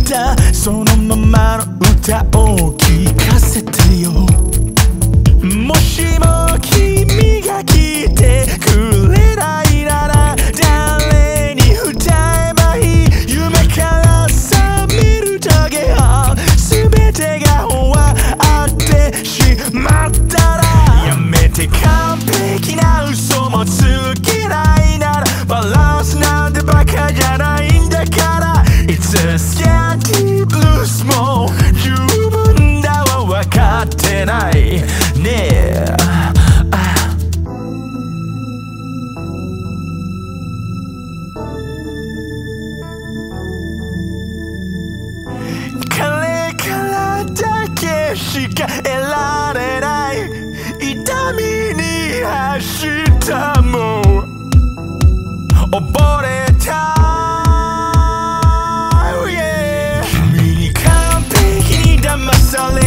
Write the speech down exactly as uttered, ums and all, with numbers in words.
たそのままの歌を聴かせてよ。もしも君が聞いてくれないなら誰に歌えばいい。夢から覚める時は全てが終わってしまったら、やめて完璧な嘘もつけないなら、バランスなんてバカじゃないんだから、いつスキャンティブルースも十分だわ分かってないねえ。彼からだけしか得られない痛みに明日も溺れた、yeah、君に完璧に騙され